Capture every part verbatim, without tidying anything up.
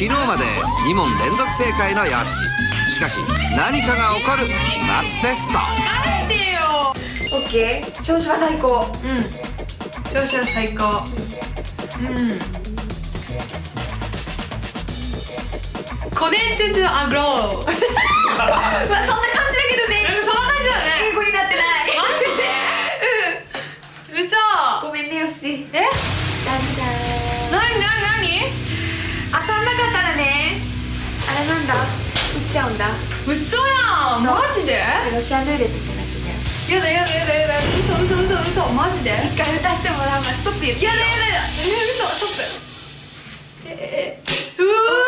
昨日までに問連続正解のヨッシー。しかし何かが起こる期末テスト。 帰ってよ。 オッケー、調子は最高。 うん、調子は最高。うん。コデンチュチュアグロー。 まあそんな感じだけどね。 そんな感じだよね。 英語になってない。 マジで？うん。嘘。 ごめんねヨッシー。 え？ だんだん。 なになになに？ 当たんなかったらね、あれなんだ、打っちゃうんだ。 嘘やん。マジで？ ロシアンルーレットみたいになってんだよ。 やだやだやだやだ。嘘嘘嘘嘘。マジで？ 一回打たせてもらうわ。ストップ言っていいよ。 やだやだやだ。えー、嘘。ストップ。えー、うー。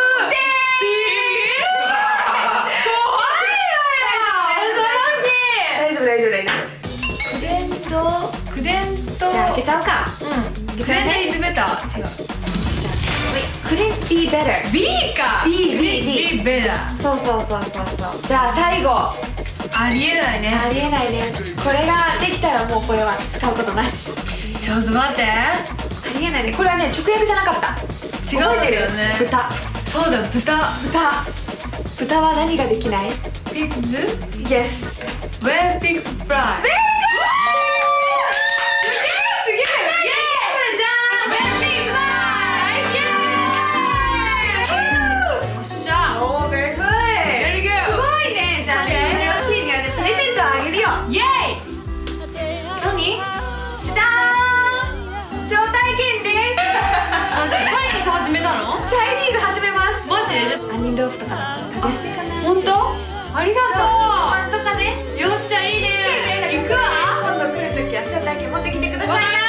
大丈夫大丈夫。 クデンとクデンとじゃあ開けちゃおうか。 うん。クデンでイズベター。違う。 Couldn't be better。 B か。 B B B ベタ。 そうそうそうそうそう。じゃあ最後。 ありえないね。 ありえないね。これができたらもうこれは使うことなし。 ちょっと待って。 ありえないね。これはね直訳じゃなかった。 違うんだよね。 豚。 そうだ、豚。 豚。豚は何ができない？ ピッズ？ Yes。 Where pigs fly？ 杏仁豆腐とかだったら食べやすいかな。 本当？ありがとう。 パンとかね。 よっしゃ、いいね。行くわ。 今度来るときは招待券持ってきてくださいな。